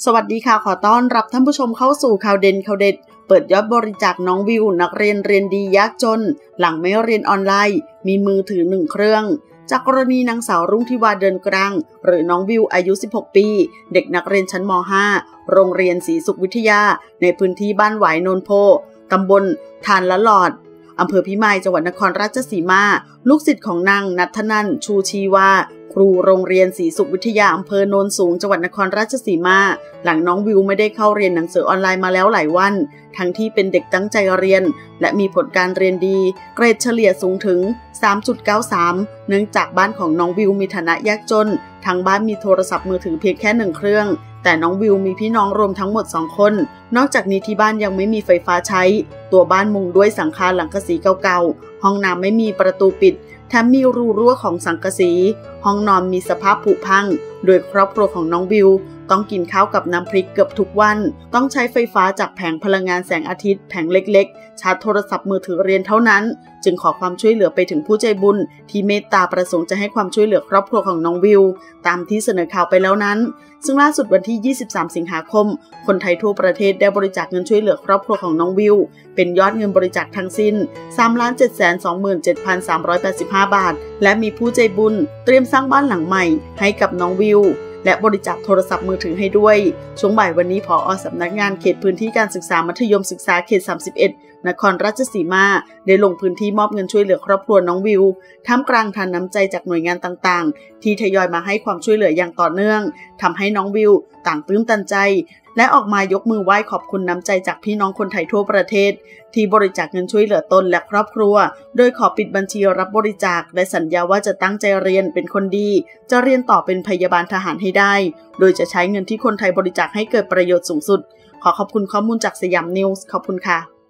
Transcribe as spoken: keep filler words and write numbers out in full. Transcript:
สวัสดีค่ะขอต้อนรับท่านผู้ชมเข้าสู่ข่าวเด่นข่าวเด็ดเปิดยอดบริจาคน้องวิวนักเรียนเรียนดียากจนหลังไม่เรียนออนไลน์มีมือถือหนึ่งเครื่องจากกรณีนางสาวรุ่งทิวาเดินกลางหรือน้องวิวอายุสิบหกปีเด็กนักเรียนชั้นม ห้า โรงเรียนศรีสุขวิทยาในพื้นที่บ้านหวายโนนโพตำบลทานละหลอดอำเภอพิมายจังหวัดนครราชสีมาลูกศิษย์ของนางณัฐนันท์ชูชีวาครูโรงเรียนศรีสุขวิทยาอำเภอโนนสูงจังหวัดนครราชสีมาหลังน้องวิวไม่ได้เข้าเรียนหนังสือออนไลน์มาแล้วหลายวันทั้งที่เป็นเด็กตั้งใจเรียนและมีผลการเรียนดีเกรดเฉลี่ยสูงถึง สามจุดเก้าสาม เนื่องจากบ้านของน้องวิวมีฐานะยากจนทางบ้านมีโทรศัพท์มือถือเพียงแค่หนึ่งเครื่องแต่น้องวิวมีพี่น้องรวมทั้งหมดสองคนนอกจากนี้ที่บ้านยังไม่มีไฟฟ้าใช้ตัวบ้านมุงด้วยสังคาหลังกะสีเก่าๆห้องน้ำไม่มีประตูปิดแถมมีรูรั่วของสังกะสีห้องนอนมีสภาพผุพังโดยครอบครัวของน้องวิวต้องกินข้าวกับน้ำพริกเกือบทุกวันต้องใช้ไฟฟ้าจากแผงพลังงานแสงอาทิตย์แผงเล็กๆชาร์จโทรศัพท์มือถือเรียนเท่านั้นจึงขอความช่วยเหลือไปถึงผู้ใจบุญที่เมตตาประสงค์จะให้ความช่วยเหลือครอบครัวของน้องวิวตามที่เสนอข่าวไปแล้วนั้นซึ่งล่าสุดวันที่ยี่สิบสามสิงหาคมคนไทยทั่วประเทศได้บริจาคเงินช่วยเหลือครอบครัวของน้องวิวเป็นยอดเงินบริจาคทั้งสิ้น สามล้านเจ็ดแสนสองหมื่นเจ็ดพันสามร้อยแปดสิบห้า บาทและมีผู้ใจบุญเตรียมสร้างบ้านหลังใหม่ให้กับน้องวิวและบริจาคโทรศัพท์มือถือให้ด้วยช่วงบ่ายวันนี้ผอ.สำนักงานเขตพื้นที่การศึกษามัธยมศึกษาเขตสามสิบเอ็ดนครราชสีมาได้ลงพื้นที่มอบเงินช่วยเหลือครอบครัวน้องวิวท่ามกลางทานน้ำใจจากหน่วยงานต่างๆที่ทยอยมาให้ความช่วยเหลืออย่างต่อเนื่องทำให้น้องวิวต่างตื้นตันใจและออกมายกมือไหว้ขอบคุณน้ำใจจากพี่น้องคนไทยทั่วประเทศที่บริจาคเงินช่วยเหลือตนและครอบครัวโดยขอปิดบัญชีรับบริจาคและสัญญาว่าจะตั้งใจเรียนเป็นคนดีจะเรียนต่อเป็นพยาบาลทหารให้ได้โดยจะใช้เงินที่คนไทยบริจาคให้เกิดประโยชน์สูงสุดขอขอบคุณข้อมูลจากสยามนิวส์ขอบคุณค่ะ